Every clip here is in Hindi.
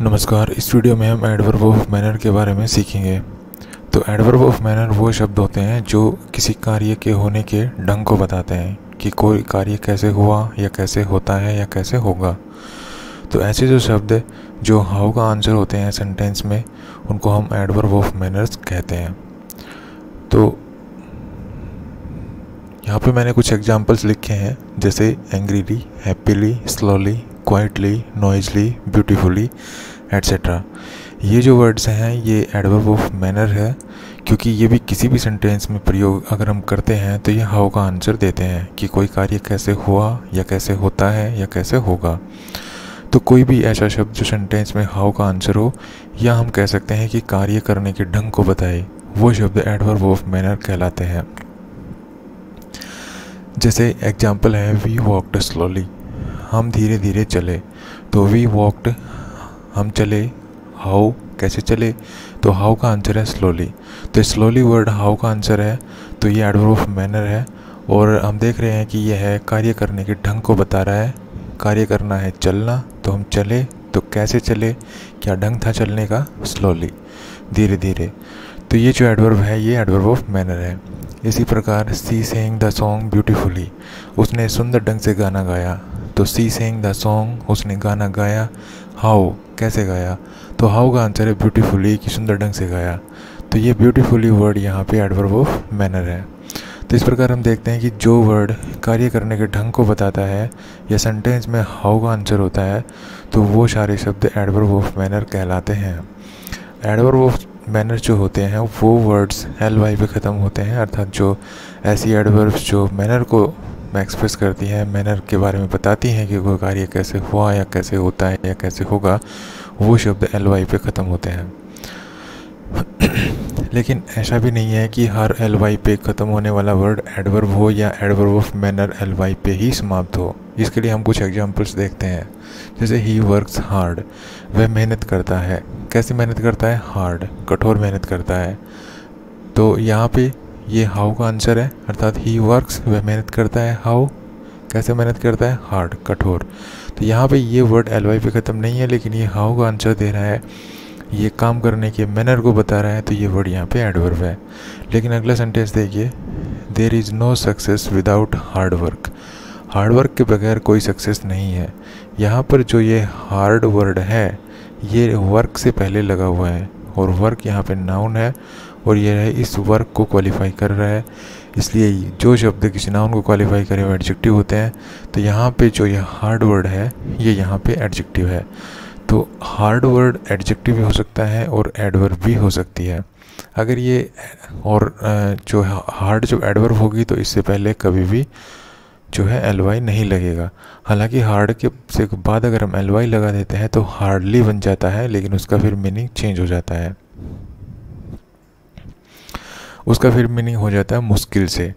नमस्कार। इस वीडियो में हम एडवर्ब ऑफ मैनर के बारे में सीखेंगे। तो एडवर्ब ऑफ मैनर वो शब्द होते हैं जो किसी कार्य के होने के ढंग को बताते हैं कि कोई कार्य कैसे हुआ या कैसे होता है या कैसे होगा। तो ऐसे जो शब्द जो हाउ का आंसर होते हैं सेंटेंस में, उनको हम एडवर्ब ऑफ मैनर्स कहते हैं। तो यहाँ पे मैंने कुछ एग्जांपल्स लिखे हैं, जैसे angrily, happily, slowly, quietly, noisily, beautifully, etcetera. ये जो वर्ड्स हैं ये एडवर्ब ऑफ मैनर है, क्योंकि ये भी किसी भी सेंटेंस में प्रयोग अगर हम करते हैं तो ये हाउ का आंसर देते हैं कि कोई कार्य कैसे हुआ या कैसे होता है या कैसे होगा। तो कोई भी ऐसा शब्द जो सेंटेंस में हाउ का आंसर हो, या हम कह सकते हैं कि कार्य करने के ढंग को बताए, वो शब्द एडवर्ब ऑफ मैनर कहलाते हैं। जैसे एग्जाम्पल है वी वॉकड स्लोली, हम धीरे धीरे चले। तो वी वॉकड हम चले, हाउ कैसे चले, तो हाउ का आंसर है स्लोली। तो स्लोली वर्ड हाउ का आंसर है, तो ये एडवर्ब ऑफ मैनर है। और हम देख रहे हैं कि यह है कार्य करने के ढंग को बता रहा है। कार्य करना है चलना, तो हम चले, तो कैसे चले, क्या ढंग था चलने का, स्लोली, धीरे धीरे। तो ये जो एडवर्ब है ये एडवर्ब ऑफ मैनर है। इसी प्रकार she saying the song beautifully, उसने सुंदर ढंग से गाना गाया। तो सी सेइंग द सॉन्ग, उसने गाना गाया। हाउ कैसे गाया, तो हाउ का आंसर है ब्यूटीफुली, कि सुंदर ढंग से गाया। तो ये ब्यूटीफुली वर्ड यहाँ पे एडवर्ब ऑफ मैनर है। तो इस प्रकार हम देखते हैं कि जो वर्ड कार्य करने के ढंग को बताता है या सेंटेंस में हाउ का आंसर होता है, तो वो सारे शब्द एडवर्ब ऑफ मैनर कहलाते हैं। एडवर्ब ऑफ मैनर जो होते हैं वो वर्ड्स ly पे ख़त्म होते हैं, अर्थात जो ऐसी एडवर्ब्स जो मैनर को एक्सप्रेस करती हैं, मैनर के बारे में बताती हैं कि कोई कार्य कैसे हुआ या कैसे होता है या कैसे होगा, वो शब्द ly पे ख़त्म होते हैं। लेकिन ऐसा भी नहीं है कि हर ly पे ख़त्म होने वाला वर्ड एडवर्ब हो या एडवर्ब ऑफ मैनर ly पे ही समाप्त हो। इसके लिए हम कुछ एग्जांपल्स देखते हैं। जैसे ही वर्क्स हार्ड, वह मेहनत करता है। कैसे मेहनत करता है, हार्ड, कठोर मेहनत करता है। तो यहाँ पे ये हाउ का आंसर है, अर्थात ही वर्क्स, वह मेहनत करता है। हाउ कैसे मेहनत करता है, हार्ड, कठोर। तो यहाँ पे ये वर्ड ly पे ख़त्म नहीं है, लेकिन ये हाउ का आंसर दे रहा है, ये काम करने के मैनर को बता रहा है, तो ये वर्ड यहाँ पे एडवर्ब है। लेकिन अगला सेंटेंस देखिए, there is no success without hard work, hard work के बगैर कोई सक्सेस नहीं है। यहाँ पर जो ये हार्ड वर्ड है ये वर्क से पहले लगा हुआ है, और वर्क यहाँ पे नाउन है, और ये है इस वर्क को क्वालिफाई कर रहा है। इसलिए जो शब्द किसी नाउन को क्वालिफाई करे वो एडजेक्टिव होते हैं। तो यहाँ पे जो ये हार्ड वर्ड है ये यहाँ पे एडजेक्टिव है। तो हार्ड वर्ड एडजेक्टिव भी हो सकता है और एडवर्ब भी हो सकती है। अगर ये और जो हार्ड जो एडवर्ब होगी तो इससे पहले कभी भी जो है ly नहीं लगेगा। हालांकि हार्ड के से बाद अगर हम ly लगा देते हैं तो हार्डली बन जाता है, लेकिन उसका फिर मीनिंग चेंज हो जाता है, उसका फिर मीनिंग हो जाता है मुश्किल से।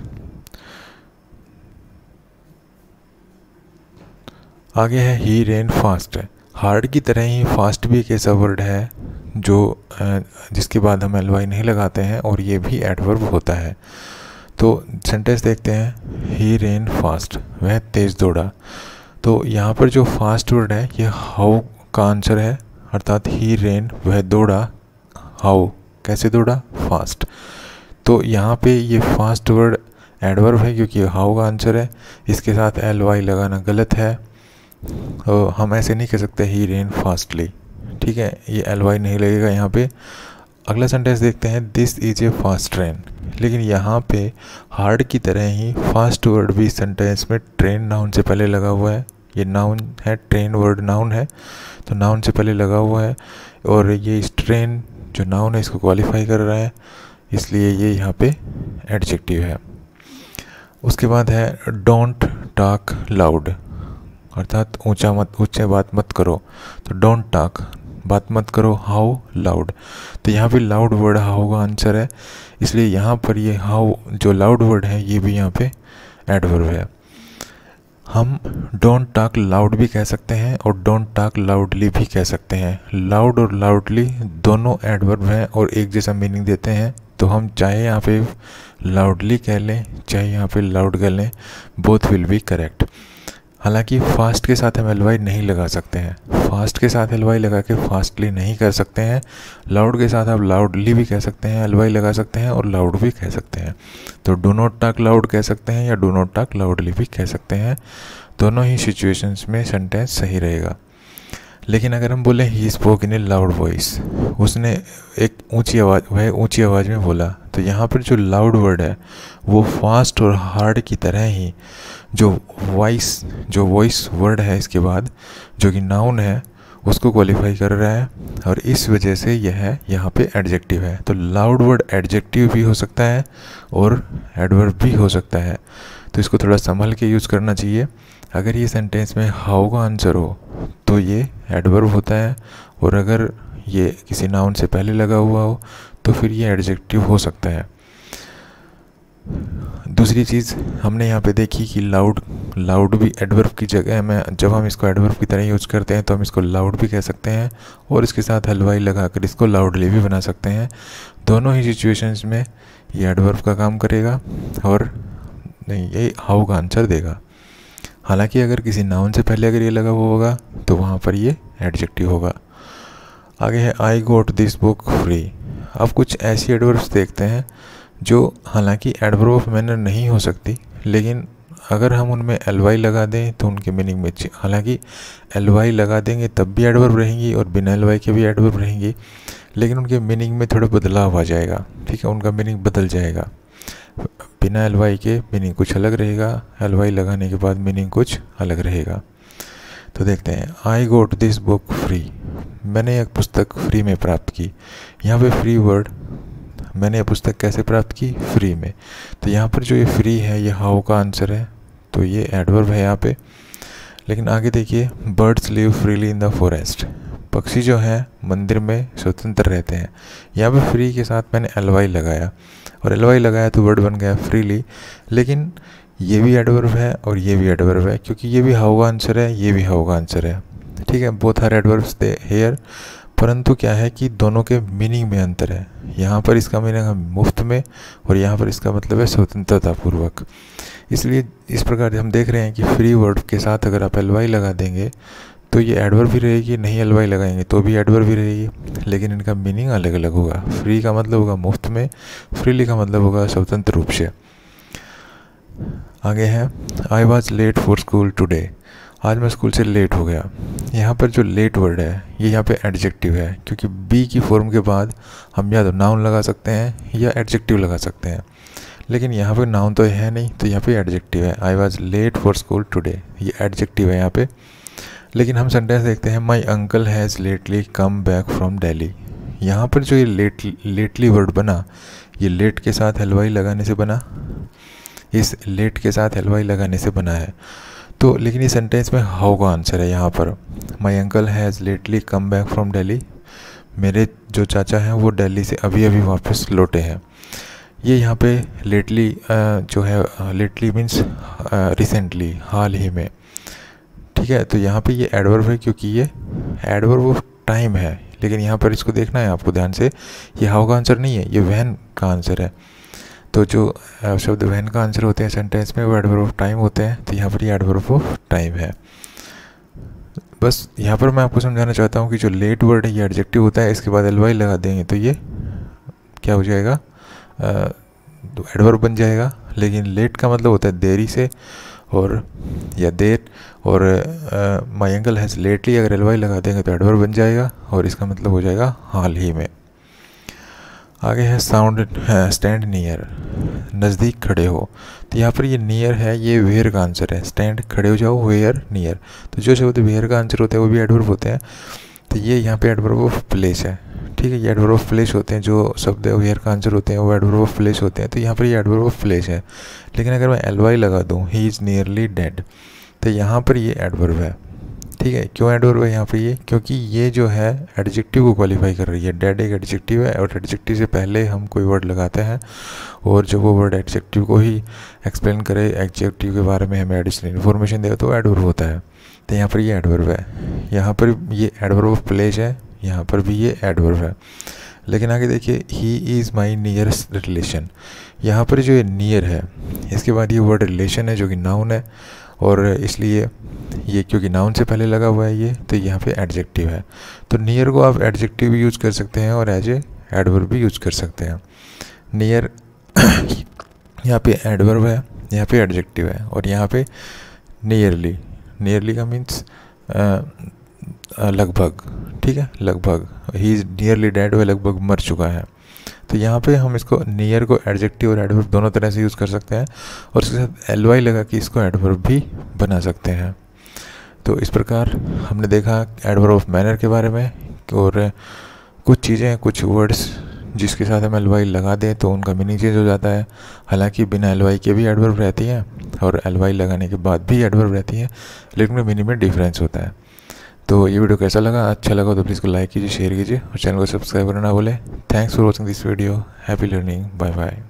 आगे है ही रेन फास्ट, हार्ड की तरह ही फास्ट भी एक ऐसा वर्ड है जो जिसके बाद हम ly नहीं लगाते हैं, और ये भी एडवर्ब होता है। तो सेंटेंस देखते हैं, ही रेन फास्ट, वह तेज़ दौड़ा। तो यहाँ पर जो फास्ट वर्ड है ये हाउ का आंसर है, अर्थात ही रेन, वह दौड़ा। हाउ कैसे दौड़ा, फास्ट। तो यहाँ पे ये फास्ट वर्ड एडवर्ब है, क्योंकि हाउ का आंसर है, इसके साथ ly लगाना गलत है। तो हम ऐसे नहीं कह सकते ही रेन फास्टली, ठीक है, ये ly नहीं लगेगा यहाँ पे। अगला सेंटेंस देखते हैं, this is a fast train. लेकिन यहाँ पे हार्ड की तरह ही फास्ट वर्ड भी सेंटेंस में ट्रेन नाउन से पहले लगा हुआ है। ये नाउन है, ट्रेन वर्ड नाउन है, तो नाउन से पहले लगा हुआ है, और ये इस ट्रेन जो नाउन है इसको क्वालिफाई कर रहा है, इसलिए ये यहाँ पे एडजेक्टिव है। उसके बाद है डोंट टॉक लाउड, अर्थात ऊंचे बात मत करो। तो डोंट टॉक, बात मत करो। हाउ लाउड, तो यहाँ पे लाउड वर्ड हाउ का आंसर है, इसलिए यहाँ पर ये हाउ जो लाउड वर्ड है ये भी यहाँ पे एडवर्ब है। हम डोंट टॉक लाउड भी कह सकते हैं और डोंट टॉक लाउडली भी कह सकते हैं। लाउड और लाउडली दोनों एडवर्ब हैं और एक जैसा मीनिंग देते हैं, तो हम चाहे यहाँ पे लाउडली कह लें चाहे यहाँ पे लाउड कह लें, बोथ विल बी करेक्ट। हालांकि फास्ट के साथ हम एलवाई नहीं लगा सकते हैं, फास्ट के साथ एलवाई लगा के फास्टली नहीं कर सकते हैं। लाउड के साथ आप लाउडली भी कह सकते हैं, एलवाई लगा सकते हैं, और लाउड भी कह सकते हैं। तो डू नॉट टॉक लाउड कह सकते हैं या डू नॉट टॉक लाउडली भी कह सकते हैं। दोनों ही सिचुएशंस में सेंटेंस सही रहेगा। लेकिन अगर हम बोले he spoke in a loud voice, उसने एक ऊंची आवाज़ में बोला, तो यहाँ पर जो लाउड वर्ड है वो फास्ट और हार्ड की तरह ही जो वॉइस वर्ड है इसके बाद, जो कि नाउन है, उसको क्वालिफाई कर रहा है, और इस वजह से यह यहाँ पे एडजेक्टिव है। तो लाउड वर्ड एडजेक्टिव भी हो सकता है और एडवर्ब भी हो सकता है। तो इसको थोड़ा संभल के यूज़ करना चाहिए। अगर ये सेंटेंस में हाउ का आंसर हो तो ये एडवर्ब होता है, और अगर ये किसी नाउन से पहले लगा हुआ हो तो फिर ये एडजेक्टिव हो सकता है। दूसरी चीज़ हमने यहाँ पे देखी कि लाउड भी एडवर्ब की जगह में, जब हम इसको एडवर्ब की तरह यूज़ करते हैं तो हम इसको लाउड भी कह सकते हैं, और इसके साथ एलवाई लगाकर इसको लाउडली भी बना सकते हैं। दोनों ही सिचुएशंस में ये एडवर्ब का काम करेगा और नहीं, ये हाउ का आंसर देगा। हालांकि अगर किसी नाउन से पहले अगर ये लगा हुआ होगा तो वहाँ पर ये एडजेक्टिव होगा। आगे है I got this book free. अब कुछ ऐसी एडवर्ब्स देखते हैं जो हालांकि एडवर्ब ऑफ मैनर नहीं हो सकती, लेकिन अगर हम उनमें एलवाई लगा दें तो उनके मीनिंग में, हालांकि एलवाई लगा देंगे तब भी एडवर्ब रहेंगी और बिना एलवाई के भी एडवर्ब रहेंगी, लेकिन उनके मीनिंग में थोड़ा बदलाव आ जाएगा। ठीक है, उनका मीनिंग बदल जाएगा। बिना एलवाई के मीनिंग कुछ अलग रहेगा, एलवाई लगाने के बाद मीनिंग कुछ अलग रहेगा। तो देखते हैं, I got this book free. मैंने एक पुस्तक फ्री में प्राप्त की। यहाँ पे फ्री वर्ड, मैंने ये पुस्तक कैसे प्राप्त की? फ्री में। तो यहाँ पर जो ये फ्री है ये हाउ का आंसर है, तो ये एडवर्ब है यहाँ पे। लेकिन आगे देखिए, birds live freely in the forest. पक्षी जो है मंदिर में स्वतंत्र रहते हैं। यहाँ पे फ्री के साथ मैंने एलवाई लगाया, और एलवाई लगाया तो वर्ड बन गया फ्रीली। लेकिन ये भी एडवर्ब है और ये भी एडवर्ब है, क्योंकि ये भी हाउ का आंसर है, ये भी हाउ का आंसर है। ठीक है, both are adverbs there. परंतु क्या है कि दोनों के मीनिंग में अंतर है। यहाँ पर इसका मीनिंग है मुफ्त में, और यहाँ पर इसका मतलब है स्वतंत्रता पूर्वक। इसलिए इस प्रकार हम देख रहे हैं कि फ्री वर्ड के साथ अगर आप एलवाई लगा देंगे तो ये एडवर्ब भी रहेगी, नहीं एलवाई लगाएंगे तो भी एडवर्ब भी रहेगी, लेकिन इनका मीनिंग अलग अलग होगा। फ्री का मतलब होगा मुफ्त में, फ्रीली का मतलब होगा स्वतंत्र रूप से। आगे है, I was late for school today. आज मैं स्कूल से लेट हो गया। यहाँ पर जो लेट वर्ड है ये यहाँ पे एडजेक्टिव है, क्योंकि बी की फॉर्म के बाद हम या तो नाउन लगा सकते हैं या एडजेक्टिव लगा सकते हैं, लेकिन यहाँ पे नाउन तो है नहीं, तो यहाँ पे एडजेक्टिव है। I was late for school today, ये एडजेक्टिव है यहाँ पे। लेकिन हम सेंटेंस देखते हैं, my uncle has lately come back from Delhi. यहाँ पर जो ये लेटली वर्ड बना, ये लेट के साथ एलवाई लगाने से बना, इस लेट के साथ एलवाई लगाने से बना है। तो लेकिन ये सेंटेंस में हाउ का आंसर है यहाँ पर। My uncle has lately come back from Delhi. मेरे जो चाचा हैं वो दिल्ली से अभी अभी वापस लौटे हैं। ये यहाँ पे लेटली जो है, लेटली मीन्स रिसेंटली, हाल ही में। ठीक है, तो यहाँ पे ये एडवर्ब है, क्योंकि ये एडवर्ब ऑफ टाइम है। लेकिन यहाँ पर इसको देखना है आपको ध्यान से, ये हाउ का आंसर नहीं है, ये व्हेन का आंसर है। तो जो शब्द व्हेन का आंसर होते हैं सेंटेंस में वो एडवर्ब ऑफ टाइम होते हैं, तो यहाँ पर ये एडवर्ब ऑफ टाइम है। बस यहाँ पर मैं आपको समझाना चाहता हूँ कि जो लेट वर्ड है ये एडजेक्टिव होता है, इसके बाद एलवाई लगा देंगे तो ये क्या हो जाएगा, एडवर्ब बन जाएगा। लेकिन लेट का मतलब होता है देरी से, और या देर, और माई अंकल हैज़ लेटली अगर एलवाई लगा देंगे तो एडवर्ब बन जाएगा, और इसका मतलब हो जाएगा हाल ही में। आगे है साउंड स्टैंड नियर, नज़दीक खड़े हो। तो यहाँ पर ये नियर है, ये वेयर का आंसर है। स्टैंड खड़े हो जाओ, वेयर नियर। तो जो शब्द वेयर का आंसर होता है वो भी एडवर्ब होते हैं। तो ये यहाँ पे एडवर्ब ऑफ प्लेस है। ठीक है, ये एडवर्ब ऑफ प्लेस होते हैं। जो शब्द वेयर का आंसर होते हैं वो एडवर्ब ऑफ प्लेस होते हैं। तो यहाँ पर ये एडवर्ब ऑफ प्लेस है। लेकिन अगर मैं एलवाई लगा दूँ, ही इज़ नियरली डेड, तो यहाँ पर ये एडवर्ब है। ठीक है, क्यों एडवर्ब है यहाँ पे ये? क्योंकि ये जो है एडजेक्टिव को क्वालिफाई कर रही है। डेड एक एडजेक्टिव है, और एडजेक्टिव से पहले हम कोई वर्ड लगाते हैं, और जब वो वर्ड एडजेक्टिव को ही एक्सप्लेन करे, एडजेक्टिव के बारे में हमें एडिशनल इन्फॉर्मेशन दे, तो एडवर्ब होता है। तो यहाँ पर ये एडवर्ब है। यहाँ पर ये एडवर्ब ऑफ प्लेस है, यहाँ पर भी ये एडवर्ब है। लेकिन आगे देखिए, he is my nearest relation. यहाँ पर जो ये नियर है, इसके बाद ये वर्ड रिलेशन है जो कि नाउन है, और इसलिए ये क्योंकि नाउन से पहले लगा हुआ है ये, तो यहाँ पे एडजेक्टिव है। तो नियर को आप एडजेक्टिव भी यूज़ कर सकते हैं और एज ए एडवर्ब भी यूज़ कर सकते हैं। नियर यहाँ पे एडवर्ब है, यहाँ पे एडजेक्टिव है, और यहाँ पे नियरली, नियरली का मीन्स लगभग, ठीक है, लगभग, ही इज़ नियरली डेड, वह लगभग मर चुका है। तो यहाँ पे हम इसको नियर को एडजेक्टिव और एडवर्ब दोनों तरह से यूज़ कर सकते हैं, और उसके साथ एलवाई लगा के इसको एडवर्ब भी बना सकते हैं। तो इस प्रकार हमने देखा एडवर्ब ऑफ मैनर के बारे में, और कुछ चीज़ें, कुछ वर्ड्स जिसके साथ हम एलवाई लगा दें तो उनका मीनिंग चेंज हो जाता है। हालांकि बिना एलवाई के भी एडवर्ब रहती हैं और एलवाई लगाने के बाद भी एडवर्ब रहती हैं, लेकिन मीनिंग में डिफरेंस होता है। तो ये वीडियो कैसा लगा? अच्छा लगा तो प्लीज़ को लाइक कीजिए, शेयर कीजिए और चैनल को सब्सक्राइब करना ना भूलें। Thanks for watching this video. Happy learning. Bye bye.